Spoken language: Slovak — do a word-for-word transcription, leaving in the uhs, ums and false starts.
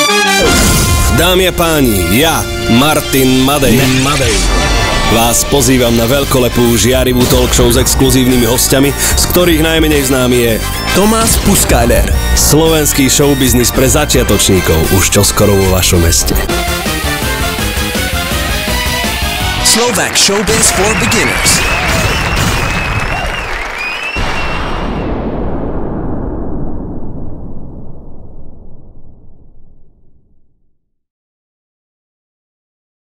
Dámy a páni, ja, Martin Madej, Madej, vás pozývam na veľkolepú žiarivú talk show s exkluzívnymi hostiami, z ktorých najmenej známy je Tomás Puskajler. Slovenský showbiznis pre začiatočníkov už čoskoro vo vašom meste. Slovak Showbiz for Beginners.